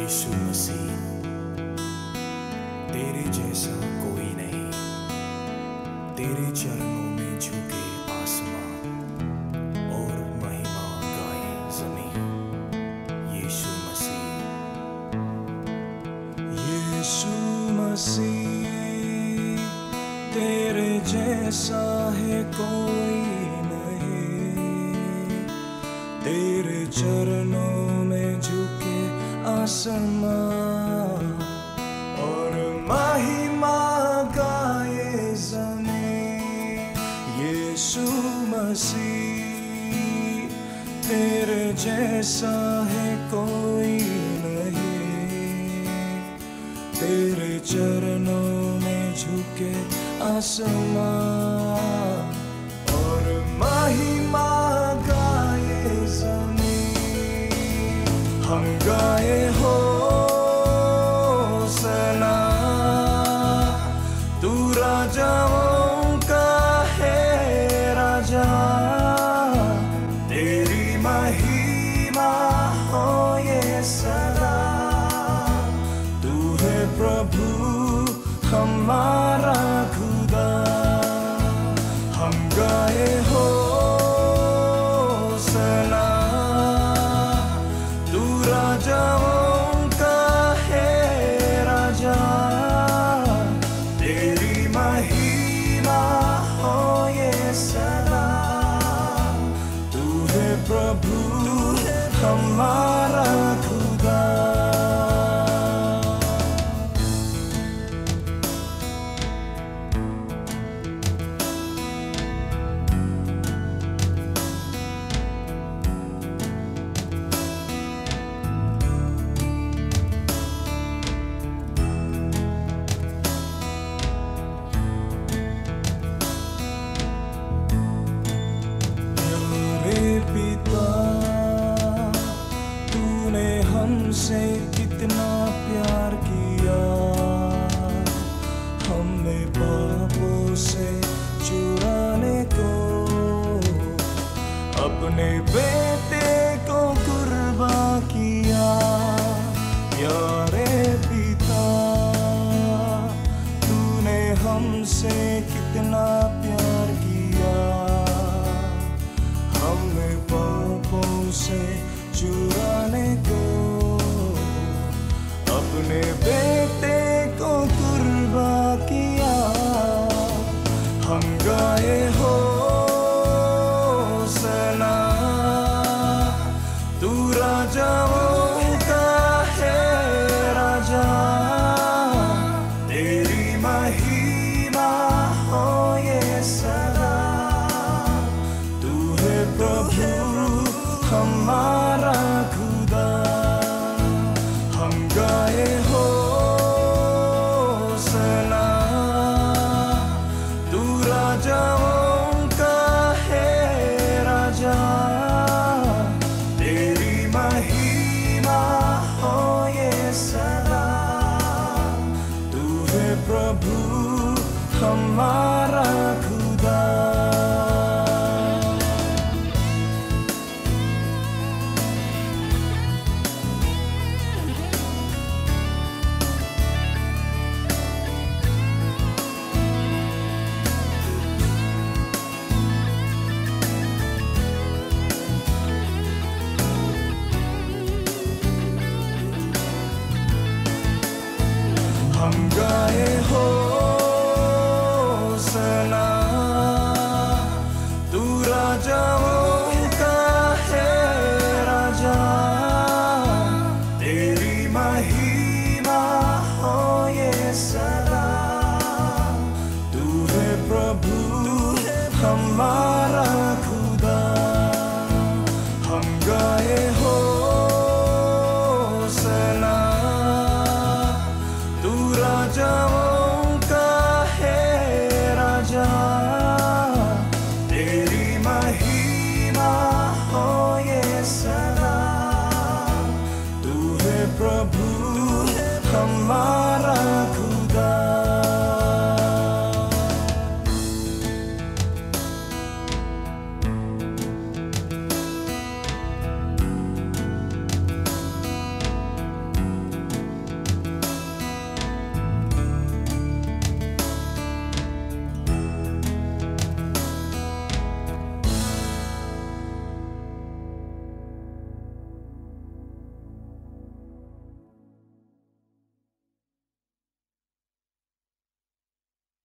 यीशु मसीह, तेरे जैसा कोई नहीं। तेरे चरणों में झुके आसमां और महिमा गाए ज़मीं। यीशु मसीह, यीशु मसीह, तेरे जैसा है कोई नहीं। तेरे चरणों में झुके आसमां और महिमा गाए ज़मीं। यीशु मसीह, तेरे जैसा है कोई नहीं। तेरे चरणों में झुके आसमां और महिमा गाए ज़मीं। हम गाए होसना, तू राजाओं का है राजा। तेरी महिमा हो ये सदा। तू है प्रभु हमारा खुदा। हम गाए होसना, तू राजाओं का है राजा। तेरी महिमा हो ये सदा। तू है प्रभु हमारा खुदा। पिता, तूने हमसे कितना प्यार किया। हमें पापों से चुराने को अपने बेटे को कुर्बान किया। प्यारे पिता, तूने हमसे कितना प्यार किया। हमें पापों से चुराने को अपने बेटे को कुर्बान किया। हम गाए होसना, तू राजाओं का है राजा। तेरी महिमा हो ये सदा। प्रभु हमारा खुदा। हम गाए होसना, तू राजाओं का है राजा। तेरी महिमा हो ये सदा। तू है प्रभु हमारा खुदा। हम गाए होसना, तू राजाओं का है राजा। तेरी महिमा हो ये सदा। तू है प्रभु हमारा खुदा। हम गाए